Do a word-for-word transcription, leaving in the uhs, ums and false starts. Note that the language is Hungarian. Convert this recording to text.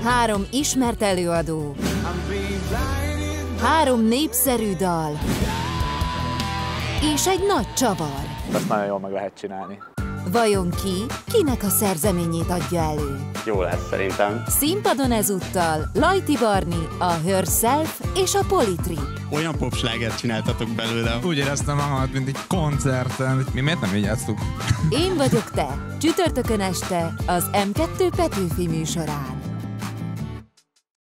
Három ismert előadó. Három népszerű dal. És egy nagy csavar. Azt nagyon jól meg lehet csinálni. Vajon ki, kinek a szerzeményét adja elő? Jó lesz szerintem. Színpadon ezúttal Lajti Barni, a Herself és a Polytrip. Olyan popslágert csináltatok belőle. Úgy éreztem magam, mint egy koncerten. Mi miért nem így játsztuk? Én vagyok te, csütörtökön este az em kettő Petőfi műsorán.